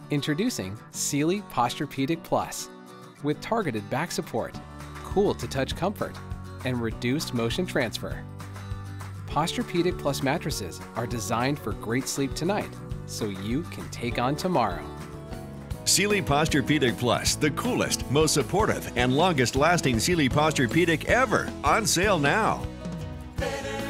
Introducing Sealy Posturepedic Plus with targeted back support, cool to touch comfort, and reduced motion transfer. Posturepedic Plus mattresses are designed for great sleep tonight so you can take on tomorrow. Sealy Posturepedic Plus, the coolest, most supportive, and longest-lasting Sealy Posturepedic ever, on sale now. Better